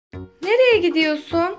Nereye gidiyorsun?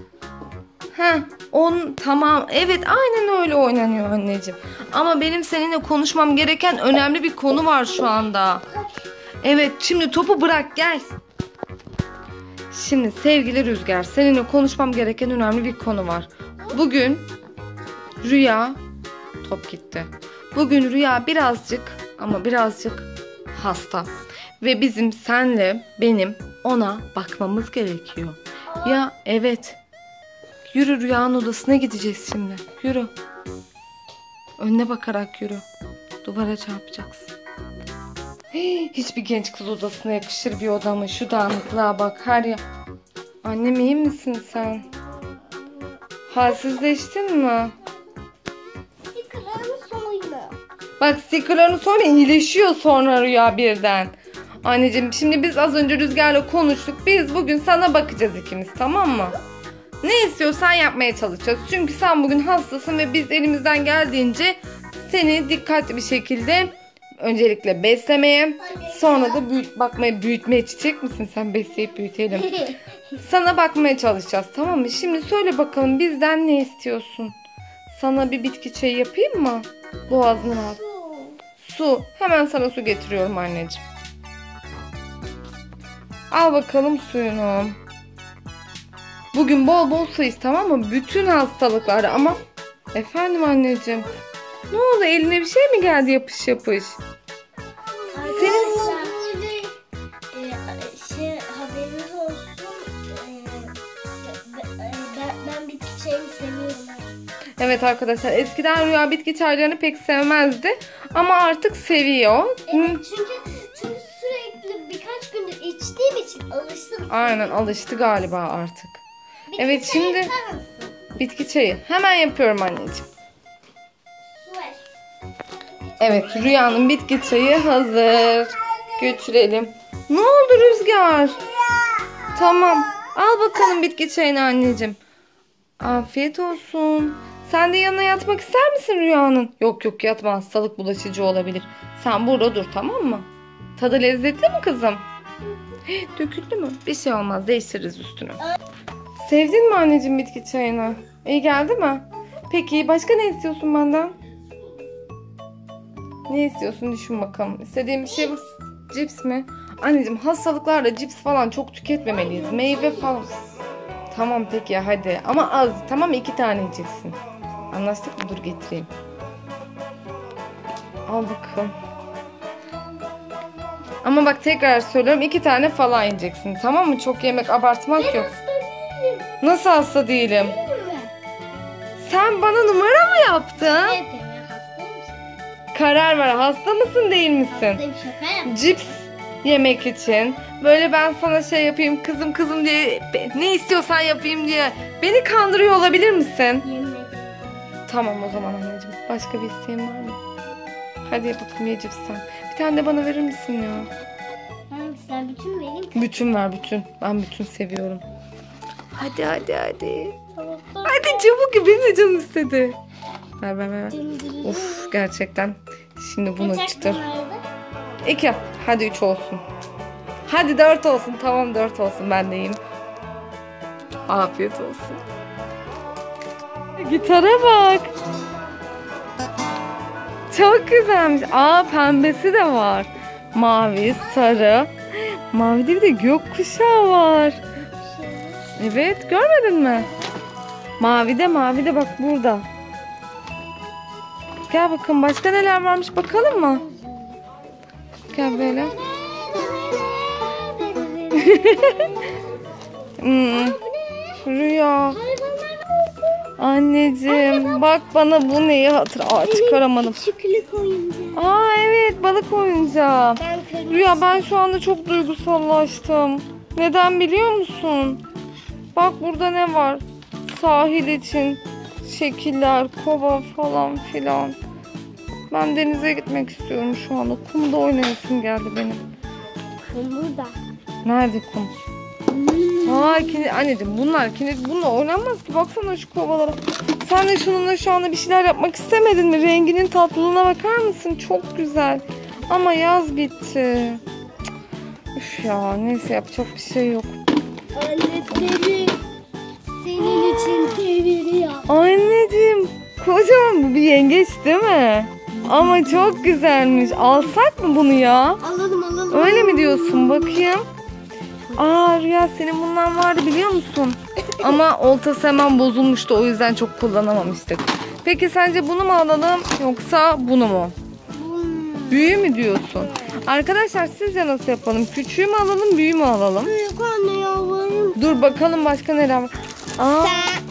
Tamam. Evet, aynen öyle oynanıyor anneciğim. Ama benim seninle konuşmam gereken önemli bir konu var şu anda. Evet, şimdi topu bırak, gel. Şimdi sevgili Rüzgar, seninle konuşmam gereken önemli bir konu var. Bugün Rüya, top gitti. Bugün Rüya birazcık hasta. Ve bizim senle benim ona bakmamız gerekiyor. Ya evet. Yürü, Rüya'nın odasına gideceğiz şimdi. Yürü. Önüne bakarak yürü. Duvara çarpacaksın. Hiçbir genç kız odasına yakışır bir oda mı? Şu dağınıklığa bak her ya. Annem, iyi misin sen? Halsizleştin mi? Sticker'larını soyma. Bak, sticker'larını sonra iyileşiyor sonra Rüya birden. Anneciğim, şimdi biz az önce Rüzgar'la konuştuk. Biz bugün sana bakacağız ikimiz, tamam mı? Ne istiyorsan yapmaya çalışacağız. Çünkü sen bugün hastasın ve biz elimizden geldiğince seni dikkatli bir şekilde öncelikle beslemeye, sonra da büyütmeye, çiçek misin sen, besleyip büyütelim. Sana bakmaya çalışacağız, tamam mı? Şimdi söyle bakalım, bizden ne istiyorsun? Sana bir bitki çayı yapayım mı? Boğazını al. Su. Hemen sana su getiriyorum anneciğim. Al bakalım suyunu. Bugün bol bol su iç, tamam mı? Bütün hastalıklarda ama... Efendim anneciğim. Ne oldu? Eline bir şey mi geldi yapış yapış? Senin haberiniz olsun. Ben bitki çayını seviyorum. Evet arkadaşlar, eskiden Rüya bitki çaylarını pek sevmezdi. Ama artık seviyor. Evet, çünkü sürekli birkaç gündür içtiğim için alıştım. Aynen, alıştı galiba artık. Bitki Evet, çayı şimdi yapar mısın? bitki çayı. Hemen yapıyorum anneciğim. Su ver. Evet, Rüya'nın bitki çayı hazır. Götürelim. Ne oldu Rüzgar? Tamam. Al bakalım bitki çayını anneciğim. Afiyet olsun. Sen de yanına yatmak ister misin Rüya'nın? Yok yatma, hastalık bulaşıcı olabilir. Sen burada dur, tamam mı? Tadı lezzetli mi kızım? Döküldü mü? Bir şey olmaz, değiştiririz üstünü. Sevdin mi anneciğim bitki çayını? İyi geldi mi? Peki başka ne istiyorsun benden? Ne istiyorsun, düşün bakalım. İstediğin bir şey var. Cips mi? Anneciğim, hastalıklarda cips falan çok tüketmemeliyiz. Meyve falan. Tamam peki ya, hadi. Ama az. Tamam, 2 tane yiyeceksin. Anlaştık mı? Dur getireyim. Al bakalım. Ama bak, tekrar söylüyorum, 2 tane falan yiyeceksin. Tamam mı? Çok yemek, abartmak yok. Nasıl hasta değilim? Sen bana numara mı yaptın? Evet, hasta mısın? Karar ver, hasta mısın değil misin? Hastayım, şaka yaptım. Cips yemek için. Böyle ben sana şey yapayım, kızım diye, ne istiyorsan yapayım diye beni kandırıyor olabilir misin? Yemin ederim. Tamam o zaman anneciğim. Başka bir isteğin var mı? Hadi yap bakalım, ye cips sen. Bir tane de bana verir misin ya? Hangisinden bütün vereyim? Bütün ver, bütün. Ben bütün seviyorum. Hadi. Hadi çabuk, benim de canım istedi. Ver. Of, gerçekten. Şimdi bunu Kaç çıtır. hakkım vardı? 2. Hadi 3 olsun. Hadi 4 olsun. Tamam, 4 olsun, ben de yiyeyim. Afiyet olsun. Gitara bak. Çok güzelmiş. Pembesi de var. Mavi, sarı. Mavide bir de gökkuşağı var. Evet, görmedin mi? Mavide bak burada. Gel bakın, başka neler varmış bakalım mı? Gel böyle. Rüya. Anneciğim bak, bana bu neyi çıkaramadım. Küçüklük oyuncağı. Evet, balık oyuncağı. Ben kırmızı. Rüya, ben şu anda çok duygusallaştım. Neden biliyor musun? Bak burada ne var? Sahil için şekiller, kova falan filan. Ben denize gitmek istiyorum şu anda. Kumda oynayasım geldi benim. Burada. Nerede kum? Anneciğim, bununla oynanmaz ki. Baksana şu kovalara. Sen de şununla şu anda bir şeyler yapmak istemedin mi? Renginin tatlılığına bakar mısın? Çok güzel. Ama yaz bitti. Üf ya, neyse, yapacak bir şey yok. Aletleri senin için deviriyor. Anneciğim kocaman bu bir yengeç değil mi? Ama çok güzelmiş. Alsak mı bunu ya? Alalım. Öyle mi diyorsun? Bakayım. Aa Rüya senin bundan vardı biliyor musun? Ama oltası hemen bozulmuştu. O yüzden çok kullanamamıştık. Peki sence bunu mu alalım yoksa bunu mu? Büyüğü mü diyorsun? Arkadaşlar sizce nasıl yapalım? Küçüğü mü alalım, büyüğü mü alalım? Büyük anne yavrum. Dur bakalım başka neler var. Aa,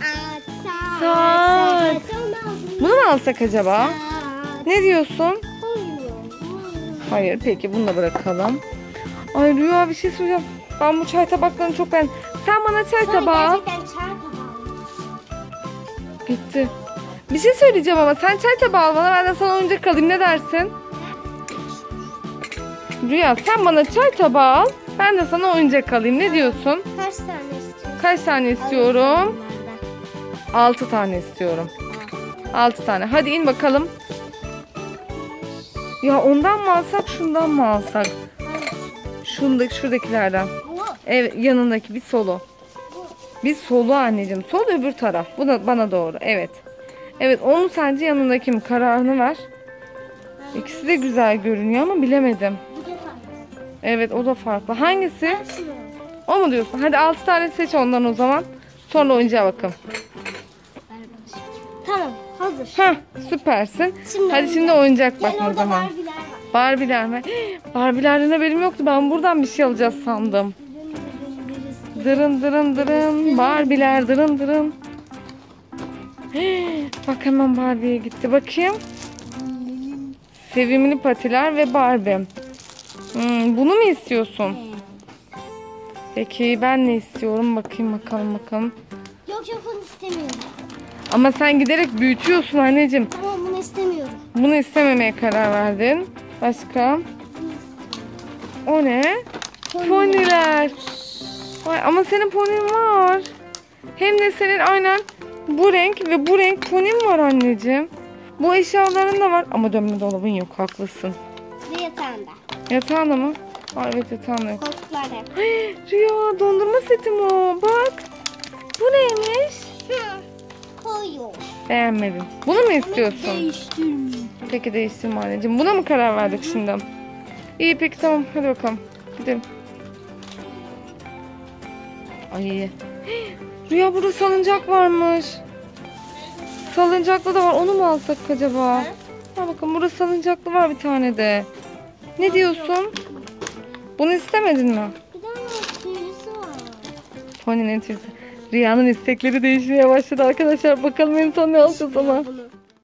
saat. Bunu mu alsak acaba? Ne diyorsun? Hayır peki bunu da bırakalım. Ay Rüya bir şey söyleyeceğim. Ben bu çay tabaklarını çok beğendim. Sen bana çay tabağı al. Gerçekten çay tabağı. Bitti. Bir şey söyleyeceğim ama sen çay tabağı al bana, ben de sana oyuncak alayım, ne dersin? Rüya sen bana çay tabağı al, ben de sana oyuncak alayım, ne diyorsun? Kaç tane istiyorsun? Kaç tane istiyorum? 6 tane istiyorum. 6 tane. Hadi in bakalım. Ya ondan mı alsak şundan mı alsak? Şuradakilerden. Evet yanındaki bir solu. Bir solu anneciğim. Sol öbür taraf. Bu da bana doğru. Evet. Evet onu sence yanındaki mi? Kararını ver. İkisi de güzel görünüyor ama bilemedim. Evet o da farklı. Hangisi? O mu diyorsun? Hadi 6 tane seç ondan o zaman. Sonra oyuncağa bakalım. Tamam hazır. Hah süpersin. Şimdi oyuncak bakma o zaman. Barbie'ler mi? Barbie'lerden haberim yoktu. Ben buradan bir şey alacağız sandım. Dırın dırın dırın. Barbie'ler dırın dırın. Bak hemen Barbie'ye gitti. Bakayım. Sevimli patiler ve Barbie. Bunu mu istiyorsun? Peki ben ne istiyorum? Bakayım bakalım. Yok onu istemiyorum. Ama sen giderek büyütüyorsun anneciğim. Tamam bunu istemiyorum. Bunu istememeye karar verdin. Başka? O ne? Poniler. Vay, ama senin ponin var. Hem de senin aynen bu renk ve bu renk ponin var anneciğim. Bu eşyaların da var. Ama dönme dolabın yok, haklısın. Ve yatağında. Yatağında mı? Aa, evet yatağında yok. Koltuklar da yok. Rüya dondurma setim o. Bak. Bu neymiş? Koyuyor. Beğenmedim. Bunu mu istiyorsun? Değiştirme. Peki değiştirme anneciğim. Buna mı karar verdik şimdi? İyi peki tamam. Hadi bakalım. Gidelim. Ay. Rüya burada salıncak varmış. Salıncaklı da var. Onu mu alsak acaba? Ha bakın burada salıncaklı var bir tane de. Ne diyorsun? Bunu istemedin mi? Bir tane tüylüsü var. Pony'nin tüylüsü. Rüyanın istekleri değişmeye başladı arkadaşlar. Bakalım en son ne alacağız ama. Bunu.